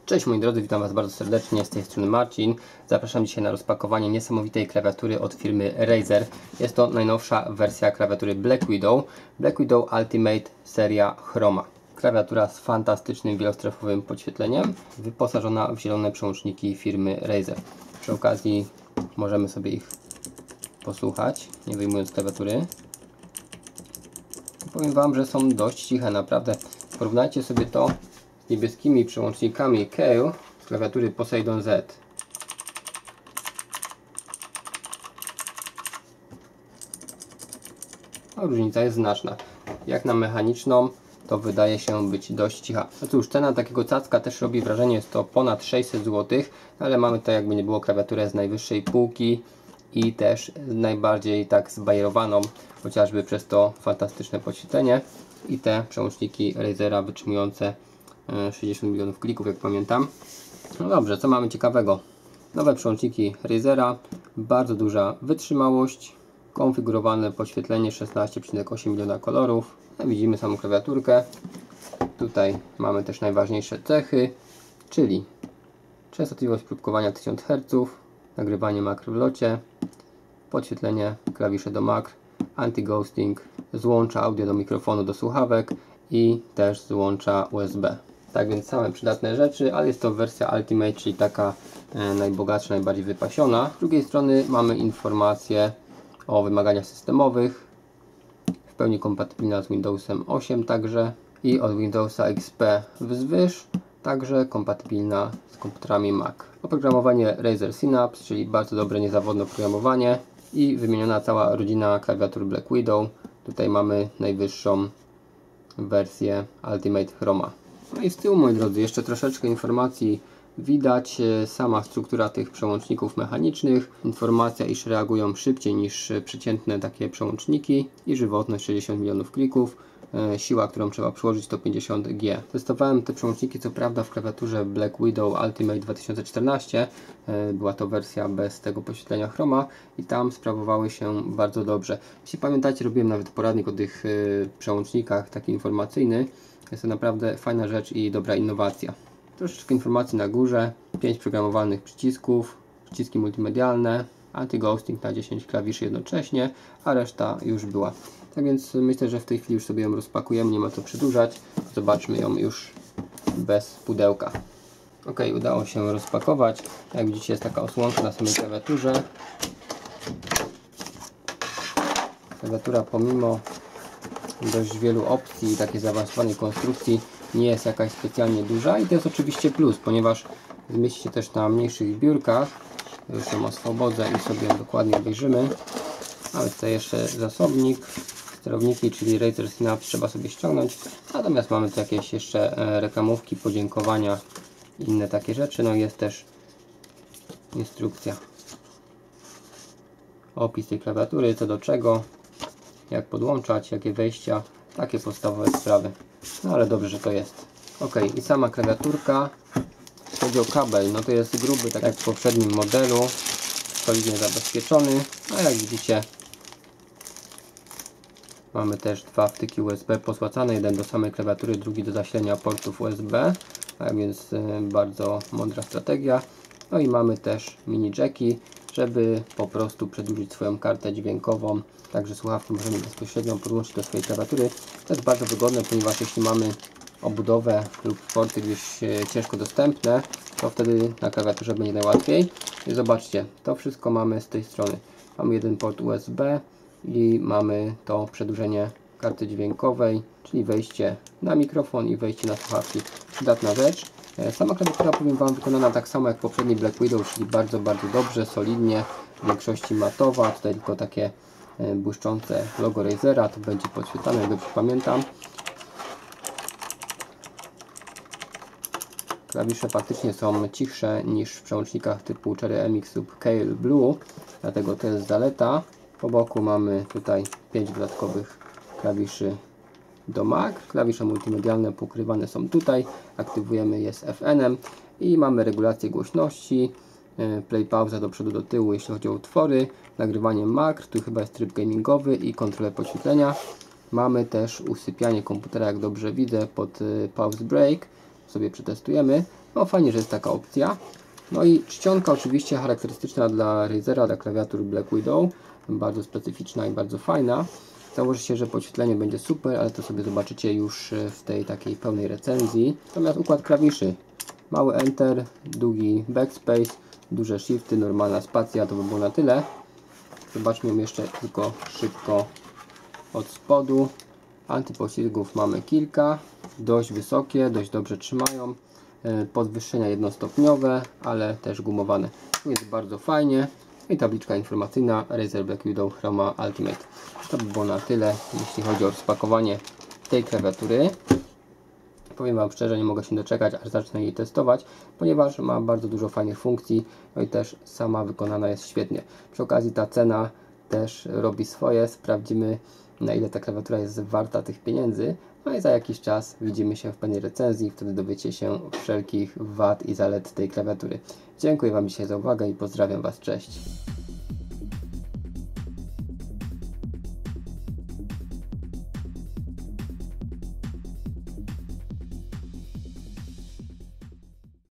Cześć moi drodzy, witam Was bardzo serdecznie, z tej strony Marcin. Zapraszam dzisiaj na rozpakowanie niesamowitej klawiatury od firmy Razer. Jest to najnowsza wersja klawiatury Black Widow Ultimate seria Chroma. Klawiatura z fantastycznym wielostrefowym podświetleniem, wyposażona w zielone przełączniki firmy Razer. Przy okazji możemy sobie ich posłuchać, nie wyjmując klawiatury. Powiem Wam, że są dość ciche, naprawdę. Porównajcie sobie to z niebieskimi przełącznikami Kailh z klawiatury Poseidon Z. A różnica jest znaczna. Jak na mechaniczną, to wydaje się być dość cicha. No cóż, cena takiego cacka też robi wrażenie, jest to ponad 600 zł, ale mamy tutaj, jakby nie było, klawiaturę z najwyższej półki i też najbardziej tak zbajerowaną, chociażby przez to fantastyczne podświetlenie i te przełączniki Razera wytrzymujące 60 milionów klików, jak pamiętam. No dobrze, co mamy ciekawego? Nowe przełączniki Razera, bardzo duża wytrzymałość, konfigurowane podświetlenie 16,8 miliona kolorów. No, widzimy samą klawiaturkę. Tutaj mamy też najważniejsze cechy, czyli częstotliwość próbkowania 1000 Hz, nagrywanie makr w locie, podświetlenie, klawisze do makr, anti-ghosting, złącza audio do mikrofonu do słuchawek i też złącza USB. Tak więc same przydatne rzeczy, ale jest to wersja Ultimate, czyli taka najbogatsza, najbardziej wypasiona. Z drugiej strony mamy informacje o wymaganiach systemowych, w pełni kompatybilna z Windowsem 8 także i od Windowsa XP wzwyż, także kompatybilna z komputerami Mac. Oprogramowanie Razer Synapse, czyli bardzo dobre, niezawodne oprogramowanie i wymieniona cała rodzina klawiatur Black Widow. Tutaj mamy najwyższą wersję Ultimate Chroma. No i z tyłu, moi drodzy, jeszcze troszeczkę informacji widać. Sama struktura tych przełączników mechanicznych. Informacja, iż reagują szybciej niż przeciętne takie przełączniki i żywotność 60 milionów klików. Siła, którą trzeba przyłożyć, to 50 G. Testowałem te przełączniki co prawda w klawiaturze Black Widow Ultimate 2014. Była to wersja bez tego podświetlenia chroma i tam sprawowały się bardzo dobrze. Jeśli pamiętacie, robiłem nawet poradnik o tych przełącznikach, taki informacyjny. Jest to naprawdę fajna rzecz i dobra innowacja. Troszeczkę informacji na górze, 5 programowalnych przycisków, przyciski multimedialne, anti-ghosting na 10 klawiszy jednocześnie, a reszta już była. Tak więc myślę, że w tej chwili już sobie ją rozpakujemy, nie ma co przedłużać. Zobaczmy ją już bez pudełka. Ok, udało się rozpakować. Jak widzicie, jest taka osłonka na samej klawiaturze. Klawiatura pomimo dość wielu opcji i takiej zaawansowanej konstrukcji nie jest jakaś specjalnie duża i to jest oczywiście plus, ponieważ zmieści się też na mniejszych biurkach. Już ją oswobodzę i sobie ją dokładnie obejrzymy. Mamy tutaj jeszcze zasobnik, sterowniki, czyli Razer Synapse trzeba sobie ściągnąć, natomiast mamy tu jakieś jeszcze reklamówki, podziękowania i inne takie rzeczy. No i jest też instrukcja, opis tej klawiatury, co do czego, jak podłączać, jakie wejścia, takie podstawowe sprawy. No ale dobrze, że to jest. Ok, i sama klawiaturka. Jeśli chodzi o kabel, no to jest gruby, tak jak w poprzednim modelu, solidnie zabezpieczony, a jak widzicie mamy też dwa wtyki USB posłacane, jeden do samej klawiatury, drugi do zasilania portów USB, a więc bardzo mądra strategia. No i mamy też mini jacki, żeby po prostu przedłużyć swoją kartę dźwiękową, także słuchawki możemy bezpośrednio podłączyć do swojej klawiatury. To jest bardzo wygodne, ponieważ jeśli mamy obudowę lub porty gdzieś ciężko dostępne, to wtedy na klawiaturze będzie najłatwiej. I zobaczcie, to wszystko mamy z tej strony. Mamy jeden port USB i mamy to przedłużenie karty dźwiękowej, czyli wejście na mikrofon i wejście na słuchawki. Przydatna rzecz. Sama klawiatura, powiem Wam, wykonana tak samo jak poprzedni Black Widow, czyli bardzo, bardzo dobrze, solidnie, w większości matowa. Tutaj tylko takie błyszczące logo Razera, to będzie podświetlane, jak dobrze pamiętam. Klawisze faktycznie są cichsze niż w przełącznikach typu Cherry MX lub Kailh Blue, dlatego to jest zaleta. Po boku mamy tutaj 5 dodatkowych klawiszy do Mac. Klawisze multimedialne pokrywane są tutaj. Aktywujemy je z FN-em i mamy regulację głośności, play, pauza do przodu, do tyłu, jeśli chodzi o utwory, nagrywanie makr, tu chyba jest tryb gamingowy i kontrolę podświetlenia. Mamy też usypianie komputera, jak dobrze widzę, pod pause break. Sobie przetestujemy. No fajnie, że jest taka opcja. No i czcionka oczywiście charakterystyczna dla Razera, dla klawiatur Black Widow. Bardzo specyficzna i bardzo fajna. Założy się, że podświetlenie będzie super, ale to sobie zobaczycie już w tej takiej pełnej recenzji. Natomiast układ klawiszy. Mały Enter, długi Backspace, duże Shifty, normalna spacja, to by było na tyle. Zobaczmy ją jeszcze tylko szybko od spodu. Antypoślizgów mamy kilka, dość wysokie, dość dobrze trzymają. Podwyższenia jednostopniowe, ale też gumowane. Tu jest bardzo fajnie. I tabliczka informacyjna Razer Black Widow Chroma Ultimate. To by było na tyle, jeśli chodzi o rozpakowanie tej klawiatury. Powiem Wam szczerze, nie mogę się doczekać, aż zacznę jej testować, ponieważ ma bardzo dużo fajnych funkcji, no i też sama wykonana jest świetnie. Przy okazji ta cena też robi swoje, sprawdzimy, na ile ta klawiatura jest warta tych pieniędzy, no i za jakiś czas widzimy się w pewnej recenzji, wtedy dowiecie się wszelkich wad i zalet tej klawiatury. Dziękuję Wam dzisiaj za uwagę i pozdrawiam Was, cześć!